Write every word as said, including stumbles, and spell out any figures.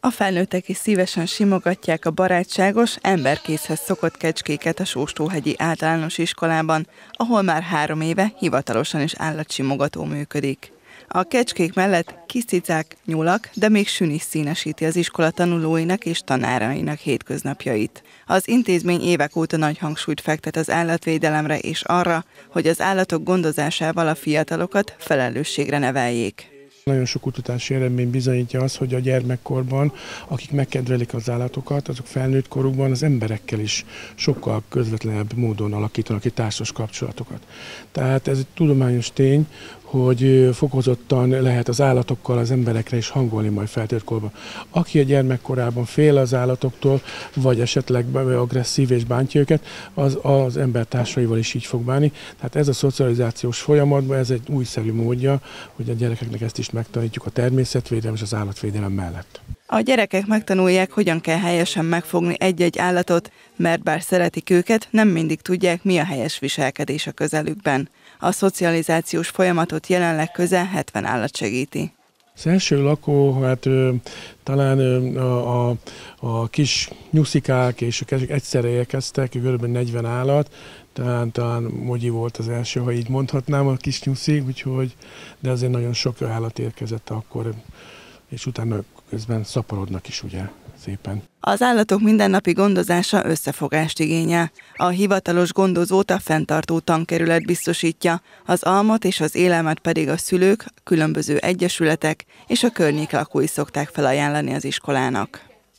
A felnőttek is szívesen simogatják a barátságos, emberkészhez szokott kecskéket a Sóstóhegyi Általános Iskolában, ahol már három éve hivatalosan is állatsimogató működik. A kecskék mellett kis cicák, nyulak, de még sün is színesíti az iskola tanulóinak és tanárainak hétköznapjait. Az intézmény évek óta nagy hangsúlyt fektet az állatvédelemre és arra, hogy az állatok gondozásával a fiatalokat felelősségre neveljék. Nagyon sok kutatási eredmény bizonyítja azt, hogy a gyermekkorban, akik megkedvelik az állatokat, azok felnőtt korukban az emberekkel is sokkal közvetlenebb módon alakítanak ki társas kapcsolatokat. Tehát ez egy tudományos tény, hogy fokozottan lehet az állatokkal az emberekre is hangolni majd felnőtt korban. Aki a gyermekkorában fél az állatoktól, vagy esetleg agresszív és bántja őket, az az embertársaival is így fog bánni. Tehát ez a szocializációs folyamatban ez egy újszerű módja, hogy a gyerekeknek ezt is megtanítjuk a természetvédelem és az állatvédelem mellett. A gyerekek megtanulják, hogyan kell helyesen megfogni egy-egy állatot, mert bár szeretik őket, nem mindig tudják, mi a helyes viselkedés a közelükben. A szocializációs folyamatot jelenleg közel hetven állat segíti. Az első lakó, hát ö, talán ö, a, a, a kis nyuszikák és a kecskék egyszerre érkeztek, kb. negyven állat, talán, talán Mogyi volt az első, ha így mondhatnám, a kis nyuszi, úgyhogy, de azért nagyon sok állat érkezett akkor, és utána közben szaporodnak is ugye szépen. Az állatok mindennapi gondozása összefogást igényel. A hivatalos gondozót a fenntartó tankerület biztosítja, az almot és az élelmet pedig a szülők, különböző egyesületek és a környék lakói szokták felajánlani az iskolának.